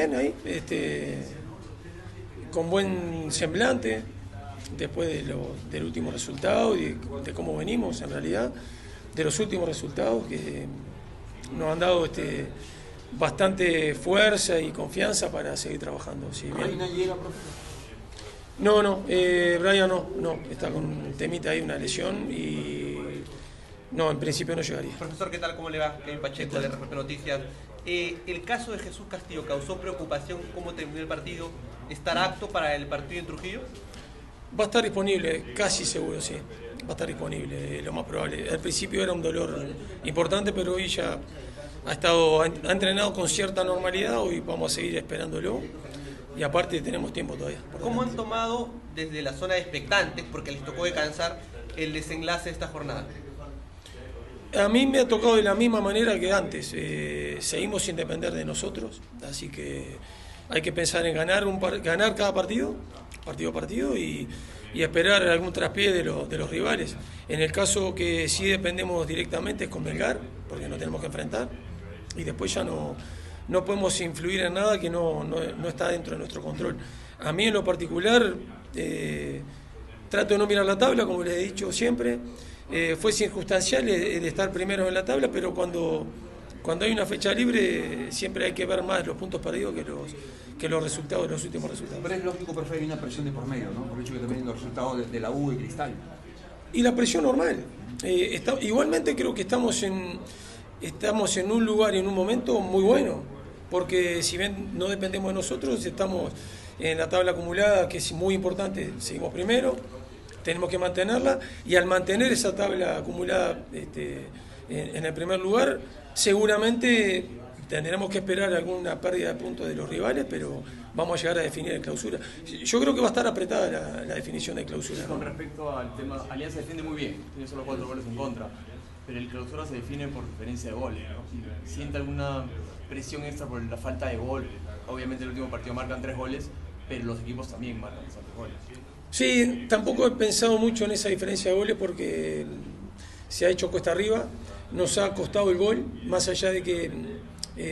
bien ahí, con buen semblante, después del último resultado y de cómo venimos en realidad, de los últimos resultados que nos han dado bastante fuerza y confianza para seguir trabajando. Sí, bien. ¿Reina llega, profe? No, Brian no, está con un temita ahí, una lesión y no, en principio no llegaría. Profesor, ¿qué tal? ¿Cómo le va? Kevin Pacheco de RPP Noticias. El caso de Jesús Castillo causó preocupación. ¿Cómo terminó el partido? ¿Estará apto para el partido en Trujillo? Va a estar disponible, casi seguro, sí. Va a estar disponible, lo más probable. Al principio era un dolor importante, pero hoy ya ha entrenado con cierta normalidad. Hoy vamos a seguir esperándolo. Y aparte tenemos tiempo todavía. ¿Cómo han tomado desde la zona de expectantes, porque les tocó descansar, el desenlace de esta jornada? A mí me ha tocado de la misma manera que antes. Seguimos sin depender de nosotros, así que hay que pensar en ganar cada partido a partido y esperar algún traspié de los rivales. En el caso que sí dependemos directamente es con Melgar, porque no tenemos que enfrentar, y después ya no podemos influir en nada que no está dentro de nuestro control. A mí en lo particular trato de no mirar la tabla, como les he dicho siempre. Fue circunstancial de estar primero en la tabla, pero cuando hay una fecha libre siempre hay que ver más los puntos perdidos que los resultados, los últimos resultados. Pero es lógico, profe, hay una presión de por medio, ¿no? Por el hecho que también los resultados de la U y Cristal. Y la presión normal. Igualmente creo que estamos en un lugar y en un momento muy bueno, porque si bien no dependemos de nosotros, estamos en la tabla acumulada, que es muy importante, seguimos primero, tenemos que mantenerla, y al mantener esa tabla acumulada en el primer lugar, seguramente tendremos que esperar alguna pérdida de puntos de los rivales, pero vamos a llegar a definir en clausura. Yo creo que va a estar apretada la definición de clausura. Con respecto al tema, Alianza defiende muy bien, tiene solo 4 goles en contra, pero el clausura se define por diferencia de goles, ¿no? ¿Siente alguna presión extra por la falta de gol? Obviamente el último partido marcan 3 goles, pero los equipos también marcan bastantes goles. Sí, tampoco he pensado mucho en esa diferencia de goles porque se ha hecho cuesta arriba, nos ha costado el gol, más allá de que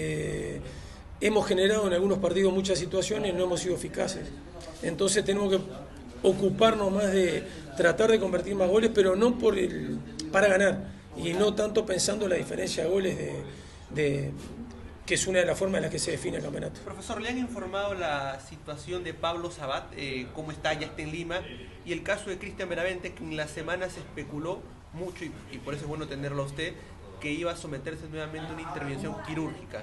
hemos generado en algunos partidos muchas situaciones, no hemos sido eficaces. Entonces tenemos que ocuparnos más de tratar de convertir más goles, pero no para ganar, y no tanto pensando en la diferencia de goles que es una de las formas en las que se define el campeonato. Profesor, ¿le han informado la situación de Pablo Sabat, cómo está, ya está en Lima, y el caso de Cristian Benavente, que en la semana se especuló mucho, y por eso es bueno tenerlo a usted, que iba a someterse nuevamente a una intervención quirúrgica?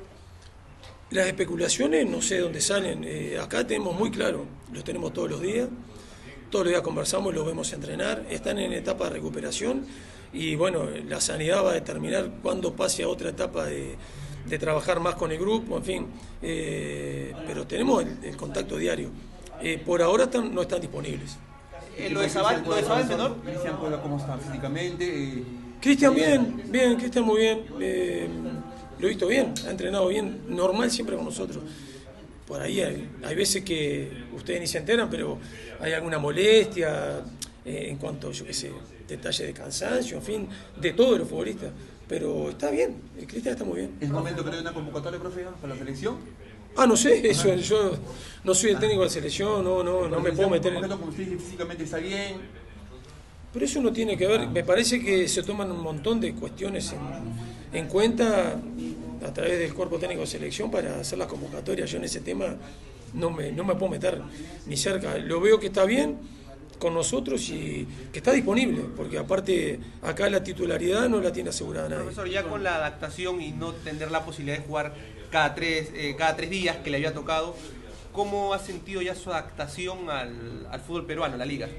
Las especulaciones no sé de dónde salen, acá tenemos muy claro, los tenemos todos los días conversamos, los vemos entrenar, están en etapa de recuperación, y bueno, la sanidad va a determinar cuándo pase a otra etapa de trabajar más con el grupo, en fin, pero tenemos el contacto diario. Por ahora no están disponibles. ¿Lo de Sabat menor? Cristian, ¿cómo está físicamente? Cristian bien, Cristian muy bien, lo he visto bien, ha entrenado bien, normal siempre con nosotros. Por ahí hay veces que ustedes ni se enteran, pero hay alguna molestia en cuanto, yo qué sé, detalle de cansancio, en fin, de todos los futbolistas. Pero está bien, Cristian está muy bien. ¿Es momento, creo, de una convocatoria, profe, para la selección? No sé, eso, yo no soy el técnico de la selección, no me puedo meter en... Como usted físicamente está bien. Pero eso no tiene que ver, me parece que se toman un montón de cuestiones en cuenta a través del cuerpo técnico de selección para hacer las convocatorias. Yo en ese tema no me puedo meter ni cerca. Lo veo que está bien con nosotros y que está disponible, porque aparte acá la titularidad no la tiene asegurada nadie. Profesor, ya con la adaptación y no tener la posibilidad de jugar cada tres días que le había tocado, ¿cómo ha sentido ya su adaptación al fútbol peruano, a la liga?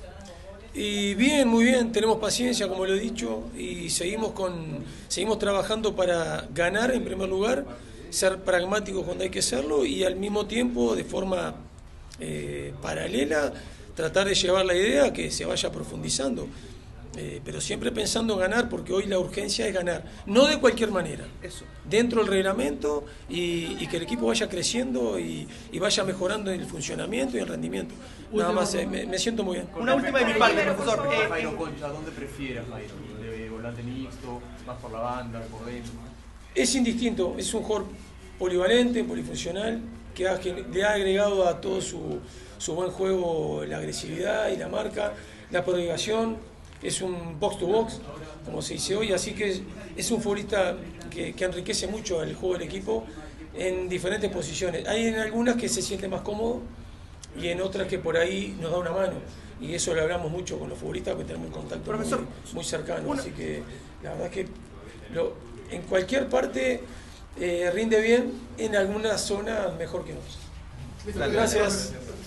Y bien, muy bien, tenemos paciencia, como lo he dicho, y seguimos trabajando para ganar en primer lugar, ser pragmáticos cuando hay que serlo, y al mismo tiempo, de forma paralela, tratar de llevar la idea que se vaya profundizando, pero siempre pensando en ganar, porque hoy la urgencia es ganar, no de cualquier manera, eso, dentro del reglamento, y que el equipo vaya creciendo y vaya mejorando el funcionamiento y el rendimiento. Nada más, me siento muy bien. Una última de mi parte, profesor. Jairo Concha, ¿dónde prefieres, Jairo? ¿De volante mixto, más por la banda, por dentro? Es indistinto, es un jugador polivalente, polifuncional, le ha agregado a todo su buen juego la agresividad y la marca, la prodigación, es un box to box, como se dice hoy, así que es un futbolista que enriquece mucho el juego del equipo en diferentes posiciones. Hay en algunas que se siente más cómodo y en otras que por ahí nos da una mano, y eso lo hablamos mucho con los futbolistas, porque tenemos un contacto muy cercano, así que la verdad es que en cualquier parte rinde bien, en alguna zona mejor que en otras. Gracias.